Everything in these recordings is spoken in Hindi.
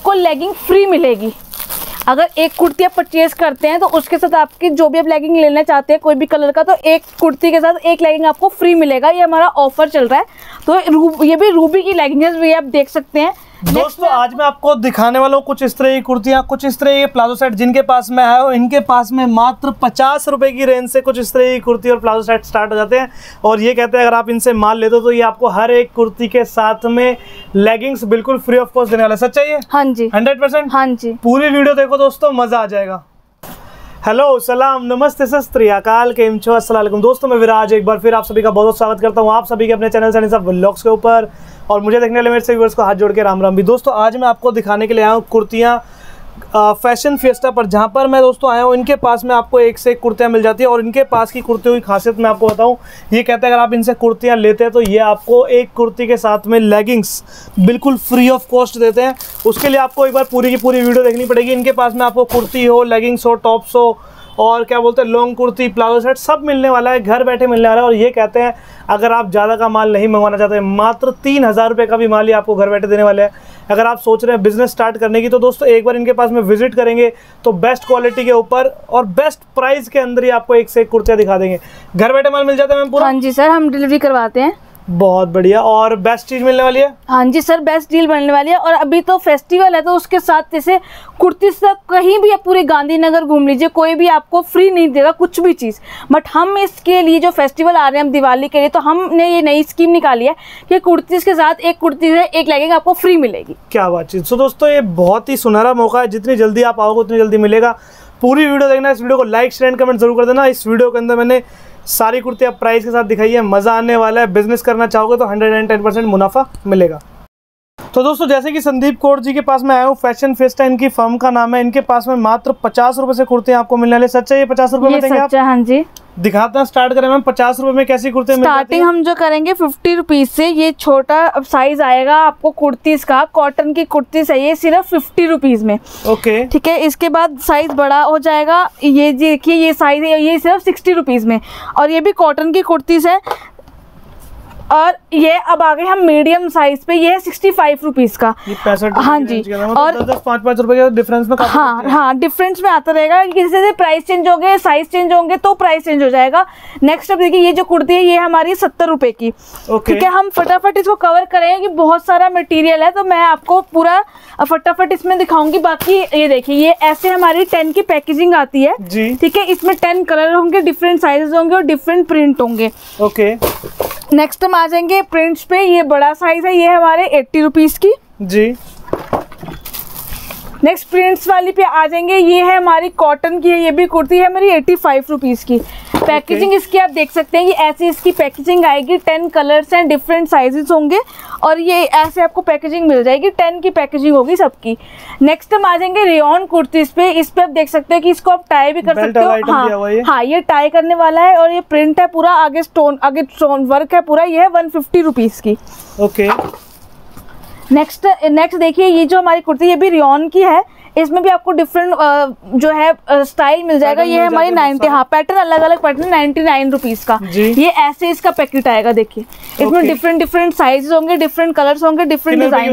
आपको लेगिंग फ्री मिलेगी। अगर एक कुर्ती आप परचेज करते हैं तो उसके साथ आपकी जो भी आप लेगिंग लेना चाहते हैं कोई भी कलर का, तो एक कुर्ती के साथ एक लेगिंग आपको फ्री मिलेगा। ये हमारा ऑफर चल रहा है। तो ये भी रूबी की लेगिंग है, ये आप देख सकते हैं। दोस्तों आज मैं आपको दिखाने वाला हूँ कुछ इस तरह की कुर्तियाँ, कुछ इस तरह के प्लाजो सेट जिनके पास मैं आया हूँ। इनके पास में मात्र 50 रुपए की रेंज से कुछ इस तरह की कुर्ती और प्लाजो सेट स्टार्ट हो जाते हैं। और ये कहते हैं अगर आप इनसे माल लेते हो तो ये आपको हर एक कुर्ती के साथ में लेगिंग्स बिल्कुल फ्री ऑफ कॉस्ट देने वाला है। सच्चाई है? हाँ जी, 100%। हाँ जी, पूरी वीडियो देखो दोस्तों, मजा आ जाएगा। हेलो, सलाम, नमस्ते, सत श्री अकाल, केम छो, अस्सलाम वालेकुम। दोस्तों मैं विराज एक बार फिर आप सभी का बहुत बहुत स्वागत करता हूँ आप सभी के अपने चैनल सनी साहब व्लॉग्स के ऊपर। और मुझे देखने वाले मेरे सभी व्यूअर्स को हाथ जोड़ के राम राम भी। दोस्तों आज मैं आपको दिखाने के लिए आया हूँ कुर्तियाँ फैशन फिएस्टा पर, जहाँ पर मैं दोस्तों आया हूँ। इनके पास में आपको एक से एक कुर्तियाँ मिल जाती है। और इनके पास की कुर्तियों की खासियत मैं आपको बताऊँ, ये कहते हैं अगर आप इनसे कुर्तियाँ लेते हैं तो ये आपको एक कुर्ती के साथ में लेगिंग्स बिल्कुल फ्री ऑफ कॉस्ट देते हैं। उसके लिए आपको एक बार पूरी की पूरी वीडियो देखनी पड़ेगी। इनके पास में आपको कुर्ती हो, लेगिंग्स हो, टॉप्स हो और क्या बोलते हैं लॉन्ग कुर्ती, प्लाजो सेट सब मिलने वाला है, घर बैठे मिलने वाला है। और ये कहते हैं अगर आप ज़्यादा का माल नहीं मंगवाना चाहते, मात्र 3000 रुपये का भी माल ही आपको घर बैठे देने वाले हैं। अगर आप सोच रहे हैं बिजनेस स्टार्ट करने की तो दोस्तों एक बार इनके पास में विजिट करेंगे तो बेस्ट क्वालिटी के ऊपर और बेस्ट प्राइस के अंदर ही आपको एक से एक कुर्तियाँ दिखा देंगे। घर बैठे माल मिल जाता है मैम पूरा? हाँ जी सर, हम डिलीवरी करवाते हैं। बहुत बढ़िया। और बेस्ट चीज़ मिलने वाली है? हाँ जी सर, बेस्ट डील बनने वाली है। और अभी तो फेस्टिवल है तो उसके साथ जैसे कुर्ती से कहीं भी आप पूरे गांधीनगर घूम लीजिए, कोई भी आपको फ्री नहीं देगा कुछ भी चीज़। बट हम इसके लिए जो फेस्टिवल आ रहे हैं हम दिवाली के लिए, तो हमने ये नई स्कीम निकाली है कि कुर्ती के साथ एक कुर्ती से एक लेगिंग आपको फ्री मिलेगी। क्या बातचीत। सो दोस्तों ये बहुत ही सुनहरा मौका है, जितनी जल्दी आप आओगे उतनी जल्दी मिलेगा। पूरी वीडियो देखना, इस वीडियो को लाइक शेयर एंड कमेंट जरूर कर देना। इस वीडियो के अंदर मैंने सारी कुर्तियाँ प्राइस के साथ दिखाई है, मज़ा आने वाला है। बिजनेस करना चाहोगे तो 110% मुनाफा मिलेगा। तो दोस्तों जैसे कि संदीप कौर जी के पास में आया हूँ, फैशन फिएस्टा इनकी फर्म का नाम है। इनके पास में मात्र 50 रुपये से कुर्तियाँ आपको मिलने वाली। सच्चा ये 50 रुपये में देंगे आप? हाँ जी, दिखाते हैं। स्टार्ट करें मैम, 50 रुपये में कैसी कुर्तियाँ मिल जाती हैं? स्टार्टिंग हम जो करेंगे 50 रुपीज़ से। ये छोटा साइज आएगा आपको कुर्तीज़ का, कॉटन की कुर्ती चाहिए सिर्फ 50 रुपीज़ में। ओके ठीक है। इसके बाद साइज बड़ा हो जाएगा, ये देखिए ये साइज है, ये सिर्फ 60 रुपीज़ में। और ये भी कॉटन की कुर्तीज़ है। और ये अब आ गए हम मीडियम साइज पे, ये है 65 रुपीज़ का। 65। हाँ जी। और 10-5 रुपए के डिफरेंस में हाँ डिफरेंस में आता रहेगा। जैसे प्राइस चेंज होंगे, साइज चेंज होंगे तो प्राइस चेंज हो जाएगा। नेक्स्ट अब देखिए ये जो कुर्ती है ये हमारी 70 रुपए की। ठीक है। हम फटाफट इसको कवर करेंगे कि बहुत सारा मटेरियल है तो मैं आपको पूरा फटाफट इसमें दिखाऊंगी। बाकी ये देखिए ये ऐसे हमारी 10 की पैकेजिंग आती है। ठीक है। इसमें 10 कलर होंगे, डिफरेंट साइजेस होंगे और डिफरेंट प्रिंट होंगे। ओके। नेक्स्ट हम आ जाएंगे प्रिंट्स पे। ये बड़ा साइज है, ये हमारे 80 रुपीज़ की जी। नेक्स्ट प्रिंट्स वाली पे आ जाएंगे, ये है हमारी कॉटन की है, ये भी कुर्ती है हमारी 85 रुपीज़ की। पैकेजिंग इसकी आप देख सकते हैं, ये ऐसी इसकी पैकेजिंग आएगी। 10 कलर्स हैं, डिफरेंट साइजेस होंगे और ये ऐसे आपको पैकेजिंग मिल जाएगी। 10 की पैकेजिंग होगी सबकी। नेक्स्ट हम आ जाएंगे रेयॉन कुर्तीज़ पे। इस पे आप देख सकते हैं कि इसको आप टाई भी कर सकते हो। हाँ ये टाई करने वाला है और ये प्रिंट है पूरा, आगे स्टोन वर्क है पूरा। ये है 150 रुपीज़ की। ओके। नेक्स्ट देखिए ये जो हमारी कुर्ती ये भी रेयॉन की है। इसमें भी आपको डिफरेंट जो है स्टाइल मिल जाएगा। ये है हमारी 90, हाँ पैटर्न अलग अलग पैटर्न, 99 रुपीज़ का। ये ऐसे इसका पैकेट आएगा। देखिए इसमें डिफरेंट साइज होंगे, डिफरेंट कलर्स होंगे, डिफरेंट डिजाइन।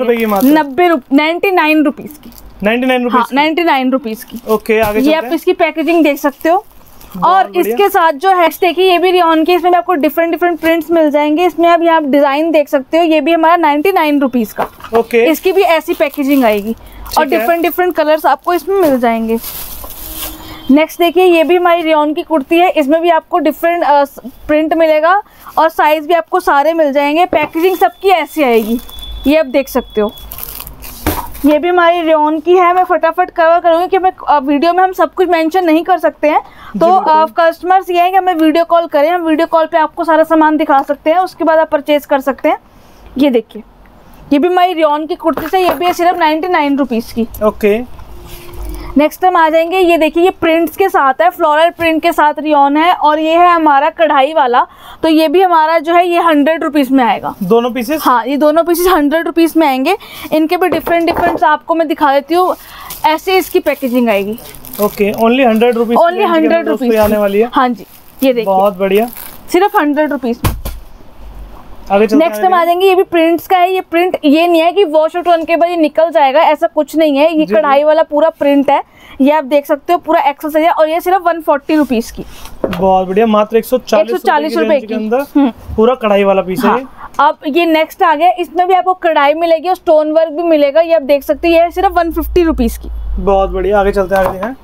99 रुपीज़ की। 99 रुपीज़ की। ओके आगे ये आप इसकी पैकेजिंग देख सकते हो। और इसके साथ जो है देखिए ये भी रेयॉन की, इसमें भी आपको डिफरेंट प्रिंट्स मिल जाएंगे। इसमें आप यहाँ डिजाइन देख सकते हो। ये भी हमारा 99 रुपीज़ का। ओके। इसकी भी ऐसी पैकेजिंग आएगी और डिफरेंट कलर्स आपको इसमें मिल जाएंगे। नेक्स्ट देखिए ये भी हमारी रेयॉन की कुर्ती है। इसमें भी आपको डिफरेंट प्रिंट मिलेगा और साइज भी आपको सारे मिल जाएंगे। पैकेजिंग सबकी ऐसी आएगी, ये आप देख सकते हो। ये भी हमारी रेयॉन की है। मैं फटाफट कवर करूँगी कि मैं वीडियो में हम सब कुछ मेंशन नहीं कर सकते हैं। तो कस्टमर्स ये है कि हमें वीडियो कॉल करें, हम वीडियो कॉल पे आपको सारा सामान दिखा सकते हैं, उसके बाद आप परचेज कर सकते हैं। ये देखिए ये भी हमारी रेयॉन की कुर्ती से, ये भी है सिर्फ 99 रुपीज़ की। ओके। नेक्स्ट हम आ जाएंगे, ये देखिए ये प्रिंट्स के साथ है, फ्लोरल प्रिंट के साथ रेयॉन है। और ये है हमारा कढ़ाई वाला, तो ये भी हमारा जो है ये 100 रुपीज़ में आएगा। दोनों पीसेस? हाँ ये दोनों पीसेस 100 रुपीज़ में आएंगे। इनके भी डिफरेंट आपको मैं दिखा देती हूँ। ऐसे इसकी पैकेजिंग आएगी। Okay. Only 100 rupees. Only 100 rupees आने वाली है। हाँ जी ये देखिए बहुत बढ़िया, सिर्फ 100 रुपीज़ में। आगे चलते नेक्स्ट हम आ जाएंगे, ये भी प्रिंट्स का है। ये प्रिंट ये नहीं है कि वॉश आउट होने के बाद ये निकल जाएगा, ऐसा कुछ नहीं है। ये कढ़ाई वाला पूरा प्रिंट है, ये आप देख सकते हो, पूरा एक्सेल साइज है और ये सिर्फ 140 रुपीज की। बहुत बढ़िया, मात्र 140 रुपए के अंदर पूरा कढ़ाई वाला पीस है। अब ये नेक्स्ट आ गया, इसमें भी आपको कढ़ाई मिलेगी और स्टोन वर्क भी मिलेगा, ये आप देख सकते हैं। ये सिर्फ 150 रुपीज की। बहुत बढ़िया, आगे चलते हैं, आगे दिखाएं।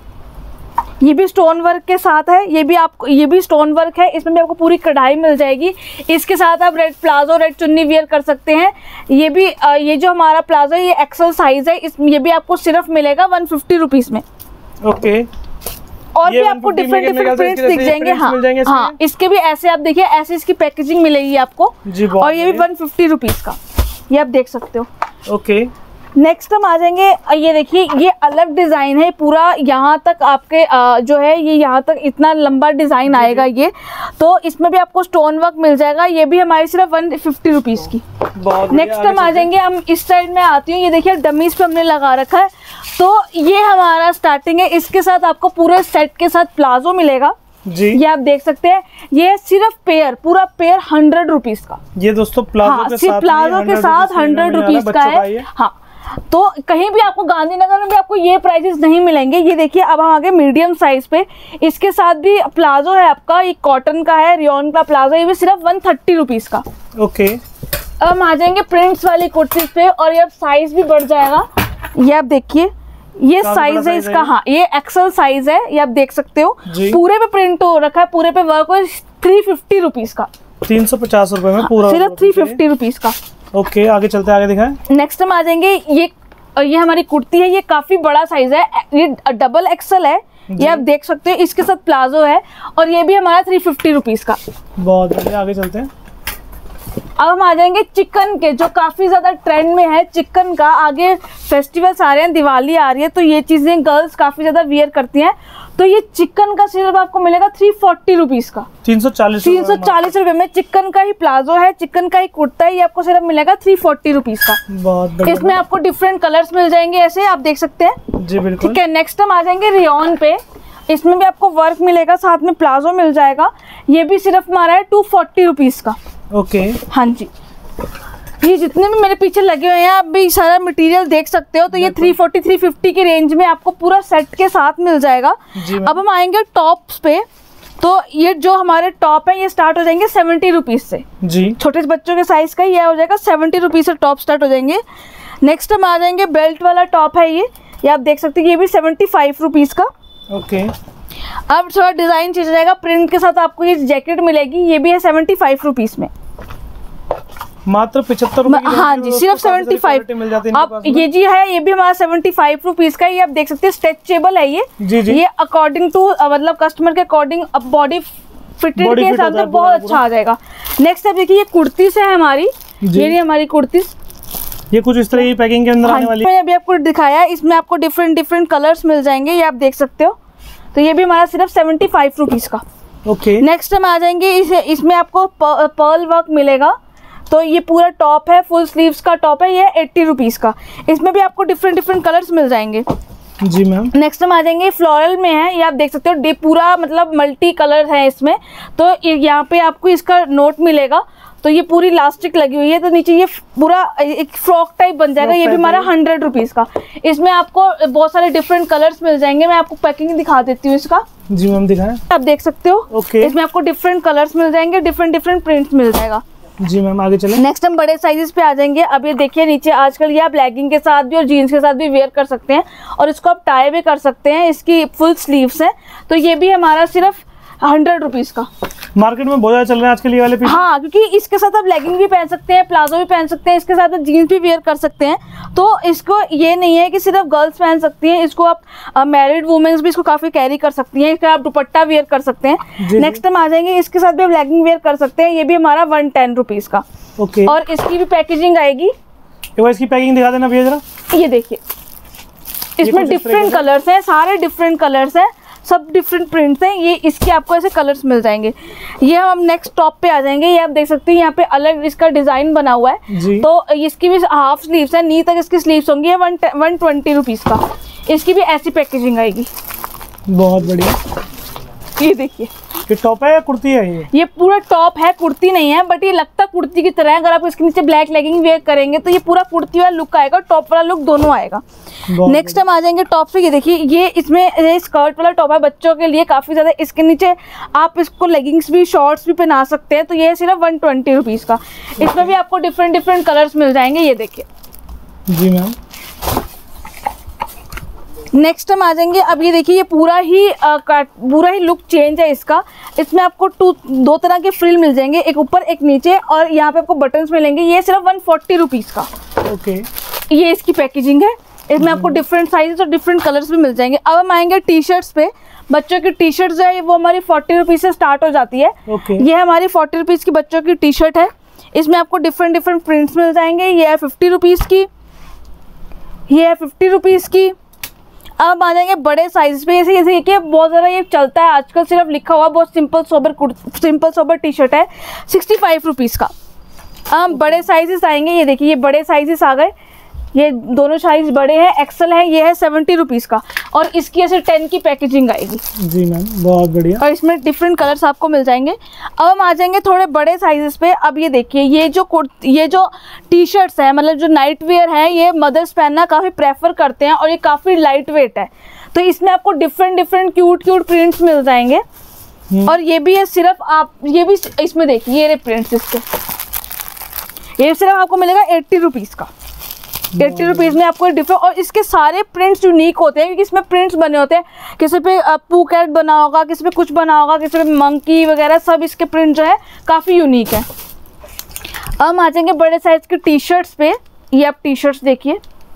ये भी स्टोन वर्क के साथ है, ये भी स्टोन वर्क है, इसमें भी आपको पूरी कढ़ाई मिल जाएगी। इसके साथ आप रेड प्लाजो, रेड चुन्नी वियर कर सकते हैं। ये भी ये जो हमारा प्लाजो है ये एक्सेल साइज है, ये भी आपको सिर्फ मिलेगा 150 रुपीज में। ओके, और भी आपको डिफरेंट प्रिंट्स दिख जाएंगे। हाँ, इसके भी ऐसे आप देखिए, ऐसे इसकी पैकेजिंग मिलेगी आपको। और ये भी 150 रुपीज का, ये आप देख सकते हो। ओके, नेक्स्ट हम आ जाएंगे, ये देखिए, ये अलग डिज़ाइन है पूरा, यहाँ तक आपके जो है ये यहाँ तक इतना लंबा डिज़ाइन आएगा ये। तो इसमें भी आपको स्टोन वर्क मिल जाएगा, ये भी हमारी सिर्फ 150 रुपीज़ की। नेक्स्ट हम आ जाएंगे, हम इस साइड में आती हूँ, ये देखिए डमीज पे हमने लगा रखा है। तो ये हमारा स्टार्टिंग है, इसके साथ आपको पूरे सेट के साथ प्लाजो मिलेगा जी, ये आप देख सकते हैं। ये सिर्फ पूरा पेयर 100 रुपीज़ का। ये दोस्तों प्लाजो के साथ, प्लाजो के साथ 100 रुपीज़ का है। हाँ, तो कहीं भी आपको गांधीनगर में भी आपको ये प्राइजेस नहीं मिलेंगे। ये देखिए, अब हम आगे मीडियम साइज पे, इसके साथ भी प्लाजो है आपका, ये कॉटन का है, रियोन का प्लाजो, ये भी सिर्फ 130 रुपीज का। ओके, अब हम आ जाएंगे प्रिंट्स वाली कुर्ती पे, और ये अब साइज भी बढ़ जाएगा। ये आप देखिए, ये साइज है इसका। हाँ, ये एक्सेल साइज है, ये आप देख सकते हो। पूरे पे प्रिंट हो रखा है, पूरे पे वर्क हो। 350 रुपीज का, 350 रुपए में पूरा, सिर्फ 350 रुपीज का। ओके, आगे चलते हैं, आगे दिखाएं। नेक्स्ट हम आ जाएंगे, ये हमारी कुर्ती है, ये काफी बड़ा साइज है, ये डबल एक्सेल है, ये आप देख सकते हैं। इसके साथ प्लाजो है और ये भी हमारा 350 रुपीज का। बहुत बढ़िया, आगे चलते हैं। अब हम आ जाएंगे चिकन के, जो काफी ज्यादा ट्रेंड में है चिकन का। आगे फेस्टिवल्स आ रहे हैं, दिवाली आ रही है, तो ये चीजें गर्ल्स काफी ज्यादा वियर करती हैं। तो ये चिकन का सिर्फ आपको मिलेगा 340 रुपीज का। 340 रुपए में चिकन का ही प्लाजो है, चिकन का ही कुर्ता है, ये आपको सिर्फ मिलेगा 340 रुपीज का। बहुत इसमें आपको डिफरेंट कलर्स मिल जाएंगे, ऐसे आप देख सकते हैं जी, बिल्कुल। ठीक है, नेक्स्ट हम आ जाएंगे रियोन पे। इसमें भी आपको वर्क मिलेगा, साथ में प्लाजो मिल जाएगा, ये भी सिर्फ हमारा है 240 रुपीज का। ओके, हाँ जी, ये जितने भी मेरे पीछे लगे हुए हैं आप भी सारा मटेरियल देख सकते हो। तो ये 340 350 की रेंज में आपको पूरा सेट के साथ मिल जाएगा। अब हम आएंगे टॉप्स पे, तो ये जो हमारे टॉप है ये स्टार्ट हो जाएंगे 70 रुपीज से जी। छोटे बच्चों के साइज का ये हो जाएगा 70 रुपीज से टॉप स्टार्ट हो जाएंगे। नेक्स्ट हम आ जाएंगे, बेल्ट वाला टॉप है ये आप देख सकते हैं, ये भी 75 रुपीज का। ओके, अब थोड़ा डिजाइन चेंज हो जाएगा, प्रिंट के साथ आपको ये जैकेट मिलेगी, ये भी है 75 रुपीज में, मात्र 75 रुपए। हाँ जी, सिर्फ 75 मिल जाती है। अब ये जी है, ये भी हमारा 75 रुपीज का। ये आप देख सकते हैं, स्ट्रेचेबल है ये जी। ये अकॉर्डिंग टू मतलब कस्टमर के अकॉर्डिंग बॉडी फिटेड के हिसाब से बहुत अच्छा आ जाएगा। नेक्स्ट अब देखिए, ये कुर्ती से है हमारी, ये हमारी कुर्ती, ये कुछ इस तरह की पैकिंग के अंदर आने वाली है। मैंने अभी आपको दिखाया, इसमें आपको डिफरेंट कलर्स मिल जाएंगे, ये आप देख सकते हो। तो ये भी हमारा सिर्फ 75 रुपीज का। ओके, नेक्स्ट हम आ जाएंगे, इसमें आपको पर्ल वर्क मिलेगा। तो ये पूरा टॉप है, फुल स्लीव्स का टॉप है, ये 80 रुपीज का। इसमें भी आपको डिफरेंट कलर्स मिल जाएंगे जी मैम। नेक्स्ट हम आ जाएंगे, फ्लोरल में है, ये आप देख सकते हो, पूरा मतलब मल्टी कलर है इसमें। तो यहाँ पे आपको इसका नोट मिलेगा, तो ये पूरी इलास्टिक लगी हुई है, तो नीचे ये पूरा एक फ्रॉक टाइप बन जाएगा। ये भी हमारा 100 रुपीज का। इसमें आपको बहुत सारे डिफरेंट कलर्स मिल जाएंगे, मैं आपको पैकिंग दिखा देती हूँ इसका जी मैम, दिखाएं। आप देख सकते हो। ओके, इसमें आपको डिफरेंट कलर्स मिल जाएंगे, डिफरेंट प्रिंट्स मिल जाएगा जी मैम, आगे चलें। नेक्स्ट हम बड़े साइजेस पे आ जाएंगे। अब ये देखिए, नीचे आजकल ये आप लेगिंग के साथ भी और जीन्स के साथ भी वेयर कर सकते हैं, और इसको आप टाई भी कर सकते हैं, इसकी फुल स्लीव्स है। तो ये भी हमारा सिर्फ 100 रुपीज का। मार्केट में बहुत ज्यादा चल रहे हैं आजकल ये वाले पीस। हाँ, क्योंकि इसके साथ आप लेगिंग भी पहन सकते हैं, प्लाजो भी पहन सकते हैं, इसके साथ आप जीन्स भी वेयर कर सकते हैं। तो इसको ये नहीं है कि सिर्फ गर्ल्स पहन सकती हैं, इसको आप मैरिड वुमेन्स भी इसको काफी कैरी कर सकती हैं, इसका आप दुपट्टा वेयर कर सकते हैं। नेक्स्ट हम आ जाएंगे, इसके साथ भी आप लेगिंग वेयर कर सकते हैं, ये भी हमारा 110 रुपीज का। ओके, और इसकी भी पैकेजिंग आएगी, इसकी पैकिंग दिखा देना भैया जरा। ये देखिए, इसमें डिफरेंट कलर्स हैं, सारे डिफरेंट कलर्स हैं, सब डिफरेंट प्रिंट्स हैं। ये इसके आपको ऐसे कलर्स मिल जाएंगे। ये हम नेक्स्ट टॉप पे आ जाएंगे, ये आप देख सकते हैं, यहाँ पे अलग इसका डिजाइन बना हुआ है। तो इसकी भी हाफ स्लीव्स है, नी तक इसकी स्लीव्स होंगी। 120 रुपीज का। इसकी भी ऐसी पैकेजिंग आएगी। बहुत बढ़िया। ये देखिए, ये टॉप है या कुर्ती है? ये पूरा टॉप है, कुर्ती नहीं है, बट ये लगता कुर्ती की तरह है। अगर आप इसके नीचे ब्लैक लेगिंग वेयर करेंगे तो ये पूरा कुर्ती वाला लुक आएगा, टॉप वाला लुक दोनों आएगा। नेक्स्ट हम आ जाएंगे टॉप पे। ये देखिए, ये इसमें ये स्कर्ट वाला टॉप है बच्चों के लिए, काफ़ी ज़्यादा। इसके नीचे आप इसको लेगिंग्स भी, शॉर्ट्स भी पहना सकते हैं। तो ये सिर्फ 120 रुपीज़ का। इसमें भी आपको डिफरेंट डिफरेंट कलर्स मिल जाएंगे। ये देखिए जी मैम। नेक्स्ट हम आ जाएंगे, अब ये देखिए, ये पूरा ही लुक चेंज है इसका। इसमें आपको दो तरह के फ्रिल मिल जाएंगे, एक ऊपर एक नीचे, और यहाँ पे आपको बटन्स मिलेंगे। ये सिर्फ 140 रुपीज़ का। ओके, ये इसकी पैकेजिंग है। इसमें आपको डिफरेंट साइजेस और डिफरेंट कलर्स भी मिल जाएंगे। अब हम आएंगे टी शर्ट्स पे। बच्चों की टी शर्ट जो है वो हमारी 40 रुपीज़ से स्टार्ट हो जाती है। ये हमारी 40 रुपीज़ की बच्चों की टी शर्ट है। इसमें आपको डिफरेंट डिफरेंट प्रिंट्स मिल जाएंगे। ये है 50 रुपीज़ की, ये है 50 रुपीज़ की। अब आ जाएंगे बड़े साइज पे। जैसे देखिए, बहुत ज़्यादा ये चलता है आजकल, सिर्फ लिखा हुआ, बहुत सिंपल सोबर टी शर्ट है, 65 रुपीज़ का। अब बड़े साइजेस आएंगे। ये देखिए, ये बड़े साइजेस आ गए, ये दोनों साइज बड़े हैं, एक्सेल है। ये है 70 रुपीज़ का, और इसकी ऐसे 10 की पैकेजिंग आएगी। जी मैम, बहुत बढ़िया। और इसमें डिफरेंट कलर्स आपको मिल जाएंगे। अब हम आ जाएंगे थोड़े बड़े साइजेस पे। अब ये देखिए, ये जो टी शर्ट्स है, मतलब जो नाइट वेयर है, ये मदर्स पहनना काफ़ी प्रेफर करते हैं, और ये काफ़ी लाइट वेट है। तो इसमें आपको डिफरेंट डिफरेंट क्यूट प्रिंट्स मिल जाएंगे। और ये भी है सिर्फ आप, ये भी इसमें देखिए, ये प्रिंट्स इसके, ये सिर्फ आपको मिलेगा 80 रुपीज़ का। 80 रुपीज़ में आपको डिफरेंट, और इसके सारे प्रिंट्स यूनिक होते हैं, क्योंकि इसमें प्रिंट्स बने होते हैं। किसी पे पूकेट बना होगा, किसी पे कुछ बना होगा, किसी पे मंकी वगैरह, सब इसके प्रिंट जो है काफ़ी यूनिक है। अब हम आ जाएंगे बड़े साइज के टी शर्ट्स पे। ये आप टी शर्ट्स देखिए,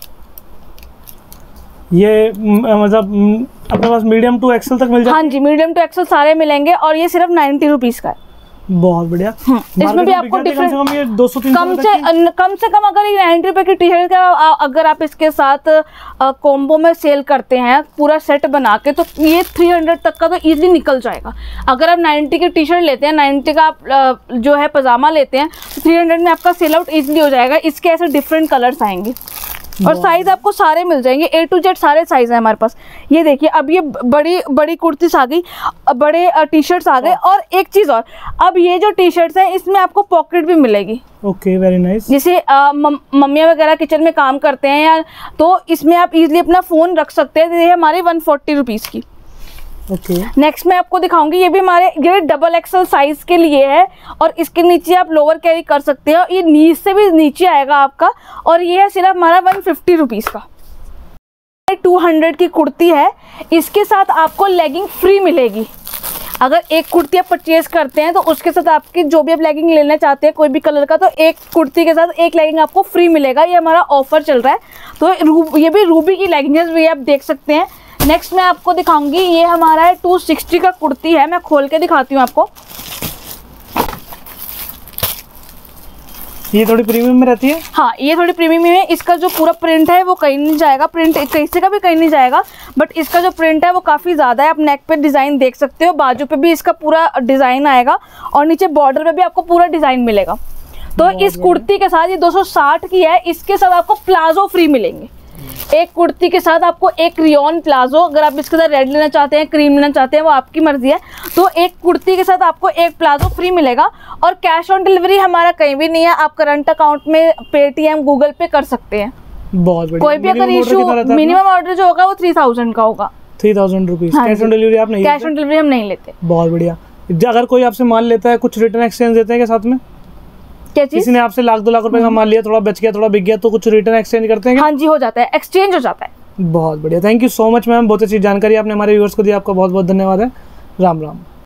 ये मतलब अपने पास मीडियम टू एक्सेल तक मिल जाएगा। हाँ जी, मीडियम टू एक्सेल सारे मिलेंगे, और ये सिर्फ 90 रुपीज़ का है। बहुत बढ़िया। इसमें भी आपको डिफरेंट, कम से कम अगर ये 90 रुपये की टी शर्ट का अगर आप इसके साथ कॉम्बो में सेल करते हैं पूरा सेट बना के, तो ये 300 तक का तो इजीली निकल जाएगा। अगर आप 90 की टी शर्ट लेते हैं, 90 का आप जो है पजामा लेते हैं, तो 300 में आपका सेल आउट ईजिली हो जाएगा। इसके ऐसे डिफरेंट कलर्स आएंगे, और साइज आपको सारे मिल जाएंगे, A to Z सारे साइज हैं हमारे पास। ये देखिए, अब ये बड़ी कुर्तीस आ गई, बड़े टी शर्ट्स आ गए। और एक चीज़ और, अब ये जो टी शर्ट्स हैं, इसमें आपको पॉकेट भी मिलेगी। Okay, very nice. जैसे मम्मियाँ वगैरह किचन में काम करते हैं या, तो इसमें आप इजीली अपना फ़ोन रख सकते हैं। ये हमारी 140 रुपीज़ की। नेक्स्ट मैं आपको दिखाऊंगी, ये भी हमारे ये डबल एक्सल साइज के लिए है, और इसके नीचे आप लोअर कैरी कर सकते हो। ये नीच से भी नीचे आएगा आपका, और ये है सिर्फ हमारा 150 रुपीज़ का। 200 की कुर्ती है, इसके साथ आपको लेगिंग फ्री मिलेगी। अगर एक कुर्ती आप परचेज करते हैं, तो उसके साथ आपकी जो भी आप लेगिंग लेना चाहते हैं कोई भी कलर का, तो एक कुर्ती के साथ एक लेगिंग आपको फ्री मिलेगा। ये हमारा ऑफर चल रहा है। तो ये भी रूबी की लेगिंग है, ये आप देख सकते हैं। नेक्स्ट मैं आपको दिखाऊंगी, ये हमारा है 260 का कुर्ती है। मैं खोल के दिखाती हूँ आपको। ये थोड़ी प्रीमियम में रहती है। हाँ, ये थोड़ी प्रीमियम में है। इसका जो पूरा प्रिंट है वो कहीं नहीं जाएगा, प्रिंट कैसे का भी कहीं नहीं जाएगा, बट इसका जो प्रिंट है वो काफ़ी ज़्यादा है। आप नेक पे डिज़ाइन देख सकते हो, बाजू पे भी इसका पूरा डिज़ाइन आएगा, और नीचे बॉर्डर पे भी आपको पूरा डिज़ाइन मिलेगा। तो इस कुर्ती के साथ, ये 260 की है, इसके साथ आपको प्लाजो फ्री मिलेंगे। एक कुर्ती के साथ आपको एक रियोन प्लाजो, अगर आप इसके साथ रेड लेना चाहते हैं, क्रीम लेना चाहते हैं, वो आपकी मर्जी है। तो एक कुर्ती के साथ आपको एक प्लाजो फ्री मिलेगा। और कैश ऑन डिलीवरी हमारा कहीं भी नहीं है, आप करंट अकाउंट में पेटीएम, गूगल पे कर सकते हैं। बहुत बढ़िया। कोई भी अगर इशू, मिनिमम ऑर्डर जो होगा वो 3000 का होगा। 3000 रुपीज। कैश ऑन डिलीवरी आप नहीं? कैश ऑन डिलीवरी हम नहीं लेते। बहुत बढ़िया। अगर कोई आपसे माल लेता है, कुछ रिटर्न एक्सचेंज देते हैं क्या साथ में? किसी ने आपसे 1 लाख 2 लाख रुपए का माल लिया, थोड़ा बच गया, थोड़ा बिक गया, तो कुछ रिटर्न एक्सचेंज करते हैं क्या? हाँ जी, हो जाता है, एक्सचेंज हो जाता है। बहुत बढ़िया, thank you so much ma'am, बहुत अच्छी जानकारी आपने हमारे व्यूअर्स को दी। आपका बहुत बहुत धन्यवाद है। राम राम।